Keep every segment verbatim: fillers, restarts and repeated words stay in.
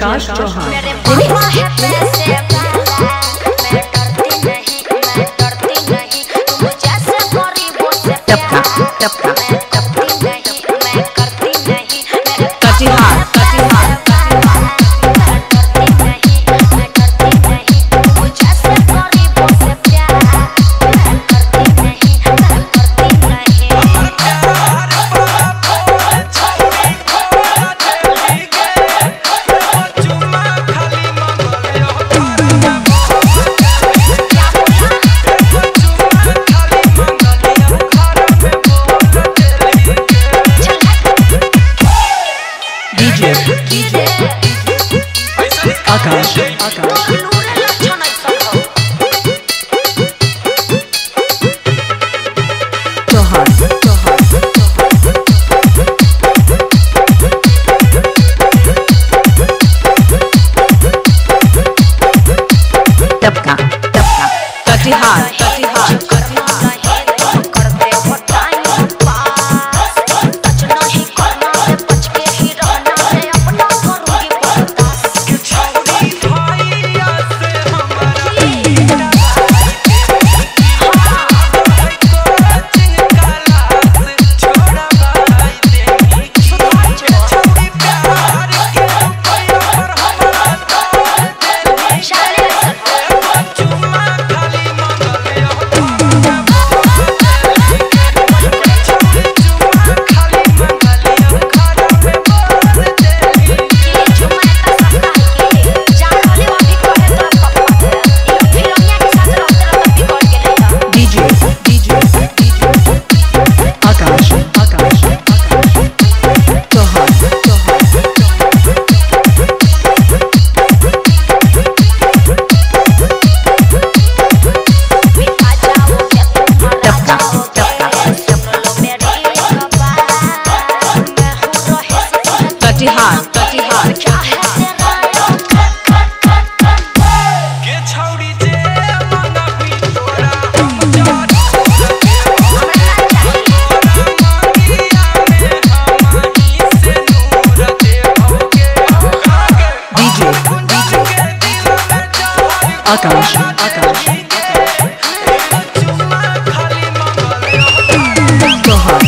आकाश चौहान। मेरे पापा है पैसे वाला, मैं डरती नहीं, मैं डरती नहीं, तुम जैसे गरीबों से प्यार, मैं डरती नहीं, मैं करती नहीं, मेरे कटिहार कटिहार मैं डरती नहीं, मैं डरती नहीं, तुम जैसे गरीबों से प्यार, मैं करती नहीं, मैं करती नहीं। डीजे डीजे आकाश आकाश चौहान चौहान टपका टपका कटिहार कटिहार कटिहार कटिहार क्या है के छौड़ी जे मंगा भी तोरा हम जान मंगिया में हमारी से नूर देखोगे डीजे डीजे आकाश आकाश चुम्मा खाली मंगल चौहान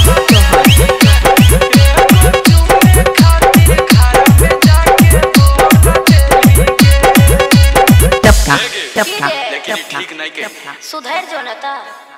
टपका टपका लेकिन ठीक नहीं के सुधर जो न था।